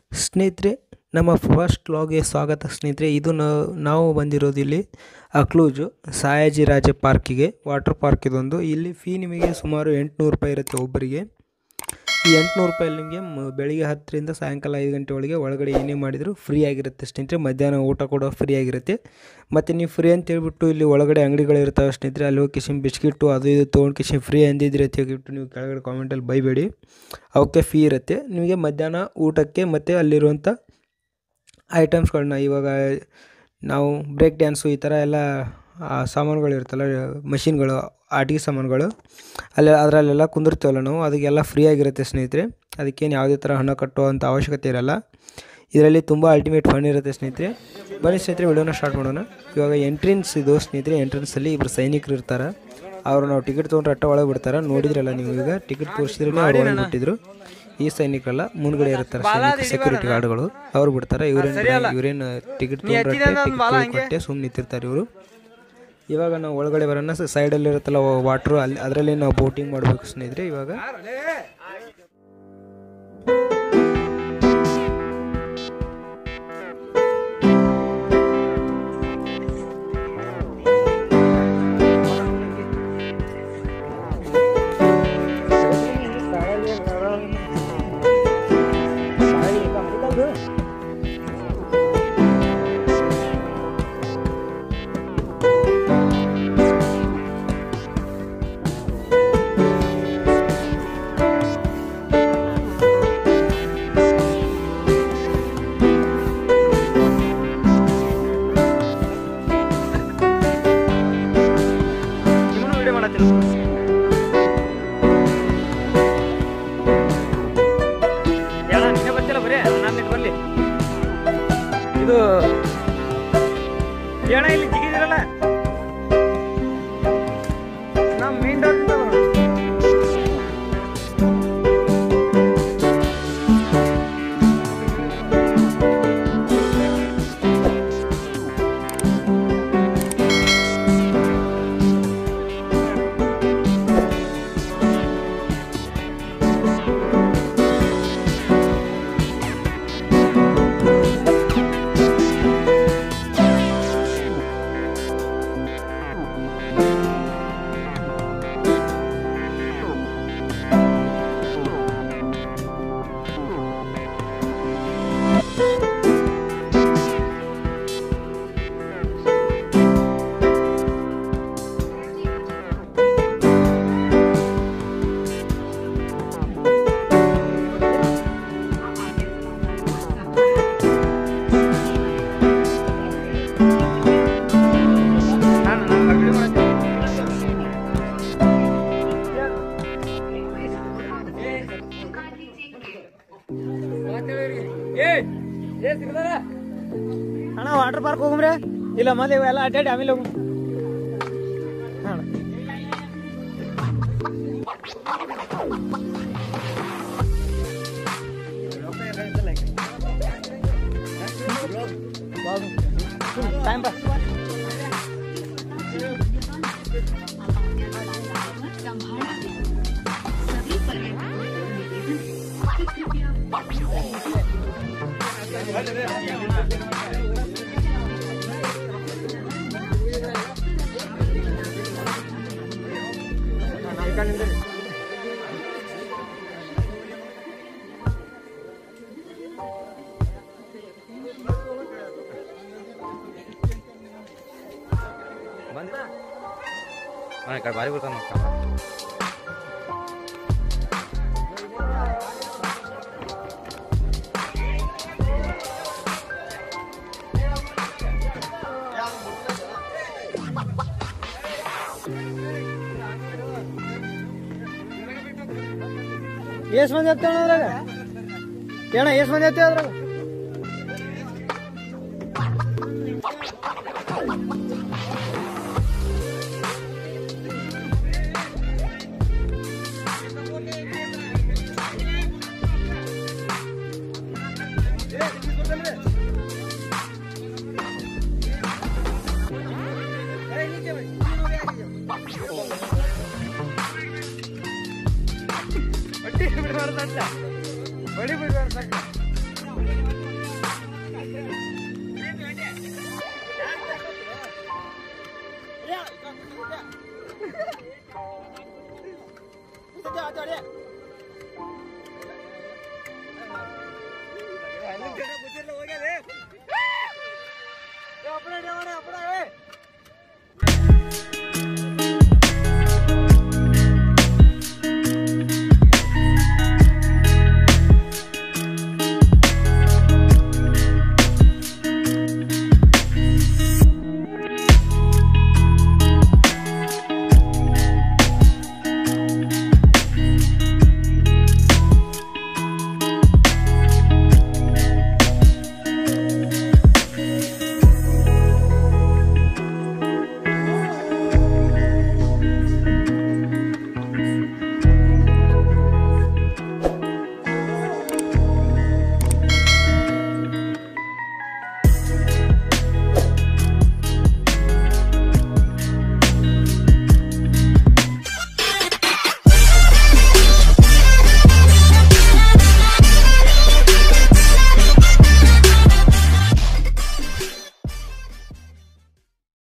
ಸ್ನೇಹಿತರೆ, ನಮ್ಮ ಫಸ್ಟ್ ವ್ಲಾಗ್ಗೆ ಸ್ವಾಗತ ಸ್ನೇಹಿತರೆ. ಇದು ನಾವು ಬಂದಿರೋದು ಇಲ್ಲಿ ಅಕ್ಲೂಜು ಸಾಯಾಜಿರಾಜೆ ಪಾರ್ಕಿಗೆ, ವಾಟರ್ ಪಾರ್ಕ್ ಇದೊಂದು. ಇಲ್ಲಿ ಫೀ ನಿಮಗೆ ಸುಮಾರು 800 ರೂಪಾಯಿ ಇರುತ್ತೆ ಒಬ್ಬರಿಗೆ. ಈ 800 ರೂಪಾಯಲ್ಲಿ ನಿಮಗೆ ಬೆಳಿಗ್ಗೆ 10ರಿಂದ ಸಾಯಂಕಾಲ 5 ಗಂಟೆ ಒಳಗಡೆ ಏನೇ ಮಾಡಿದರೂ ಫ್ರೀ ಆಗಿರುತ್ತೆ ಸ್ನೇಹಿತರೆ. ಮಧ್ಯಾಹ್ನ ಊಟ ಕೂಡ ಫ್ರೀ ಆಗಿರುತ್ತೆ. ಮತ್ತು ನೀವು ಫ್ರೀ ಅಂತ ಹೇಳ್ಬಿಟ್ಟು ಇಲ್ಲಿ ಒಳಗಡೆ ಅಂಗಡಿಗಳಿರ್ತಾವೆ ಸ್ನೇಹಿತರೆ, ಅಲ್ಲಿ ಹೋಗಿ ಕಿಶನ್ ಬಿಸ್ಕಿಟ್ಟು ಅದು ಇದು ತೊಗೊಂಡು ಕಿಶನ್ ಫ್ರೀ ಅಂದಿದ್ರೆ ಅಂತ ಹೇಳ್ಬಿಟ್ಟು ನೀವು ಕೆಳಗಡೆ ಕಾಮೆಂಟಲ್ಲಿ ಬೈಬೇಡಿ. ಅವಕ್ಕೆ ಫೀ ಇರುತ್ತೆ. ನಿಮಗೆ ಮಧ್ಯಾಹ್ನ ಊಟಕ್ಕೆ ಮತ್ತು ಅಲ್ಲಿರುವಂಥ ಐಟಮ್ಸ್ಗಳನ್ನ, ಇವಾಗ ನಾವು ಬ್ರೇಕ್ ಡ್ಯಾನ್ಸು ಈ ಥರ ಎಲ್ಲ ಸಾಮಾನುಗಳು ಇರುತ್ತಲ್ಲ, ಮಷಿನ್ಗಳು, ಆಟಿಕೆ ಸಾಮಾನುಗಳು, ಅದರಲ್ಲೆಲ್ಲ ಕುಂದಿರ್ತೀವಲ್ಲ ನಾವು, ಅದಕ್ಕೆಲ್ಲ ಫ್ರೀ ಆಗಿರುತ್ತೆ ಸ್ನೇಹಿತರೆ. ಅದಕ್ಕೇನು ಯಾವುದೇ ಥರ ಹಣ ಕಟ್ಟುವಂಥ ಅವಶ್ಯಕತೆ ಇರೋಲ್ಲ. ಇದರಲ್ಲಿ ತುಂಬ ಅಲ್ಟಿಮೇಟ್ ಫನ್ ಇರುತ್ತೆ ಸ್ನೇಹಿತರೆ. ಬನ್ನಿ ಸ್ನೇಹಿತರೆ, ವಿಡಿಯೋನ ಸ್ಟಾರ್ಟ್ ಮಾಡೋಣ. ಇವಾಗ ಎಂಟ್ರೆನ್ಸ್ ಇದು ಸ್ನೇಹಿತರೆ. ಎಂಟ್ರೆನ್ಸಲ್ಲಿ ಇಬ್ಬರು ಸೈನಿಕರು ಇರ್ತಾರೆ. ಅವರು ನಾವು ಟಿಕೆಟ್ ತೊಗೊಂಡ್ರೆ ಅಟ್ಟ ಒಳಗೆ ಬಿಡ್ತಾರೆ. ನೋಡಿದ್ರಲ್ಲ ನೀವು, ಈಗ ಟಿಕೆಟ್ ತೋರಿಸಿದ್ರೆ ಅವ್ರು ಒಳಗೆ ಬಿಟ್ಟಿದ್ರು. ಈ ಸೈನಿಕರೆಲ್ಲ ಮುಂದ್ಗಡೆ ಇರ್ತಾರೆ, ಸೆಕ್ಯೂರಿಟಿ ಗಾರ್ಡ್ಗಳು, ಅವ್ರು ಬಿಡ್ತಾರೆ. ಇವರೇನು ಟಿಕೆಟ್ ತೊಗೊಂಡ್ರೆ ಸುಮ್ಮನೆ ನಿಂತಿರ್ತಾರೆ ಇವರು. ಇವಾಗ ನಾವು ಒಳಗಡೆ ಬರೋಣ. ಸೈಡಲ್ಲಿ ಇರುತ್ತಲ್ಲ ವಾಟ್ರು, ಅಲ್ಲಿ ಅದರಲ್ಲಿ ನಾವು ಬೋಟಿಂಗ್ ಮಾಡಬೇಕು ಸ್ನೇಹಿತರೆ. ಇವಾಗ ಇದು ಏಣ ಇಲ್ಲಿ ಜಿಗಿದಿರಲ್ಲ, ನಮ್ಮ ಮೇನ್ ಡೋರ್ ಅಣ್ಣ. ವಾಟರ್ ಪಾರ್ಕ್ ಹೋಗ್ರೆ ಇಲ್ಲ ಮತ್ತೆ ಇವೆಲ್ಲ ಅಡ್ಡಾಡಿ ಆಮೇಲೆ ಹೋಗ. Time pass. ಬಾರಿ ಬರ್ತಾನ ಎಷ್ಟು ಮಂದಿ ಹತ್ತೇಣ ಅದ್ರಾಗ? ಏಣ ಎಷ್ಟು ಮಂದಿ ಹತ್ತೇವ ಅದ್ರಾಗ? ಬಡಿ ಬಿಡ್ಬಾರ್ದ, ಬಡಿ ಬಿಡ್ಬಾರ್ದ. ತಡಿ